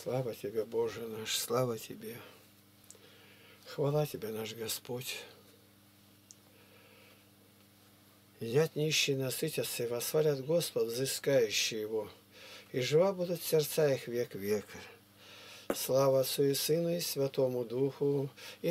Слава Тебе, Боже наш, слава Тебе. Хвала Тебе, наш Господь. Едят нищие, насытятся, и восхвалят Господа, взыскающие Его, и жива будут сердца их век века. Слава Отцу и Сыну и Святому Духу, и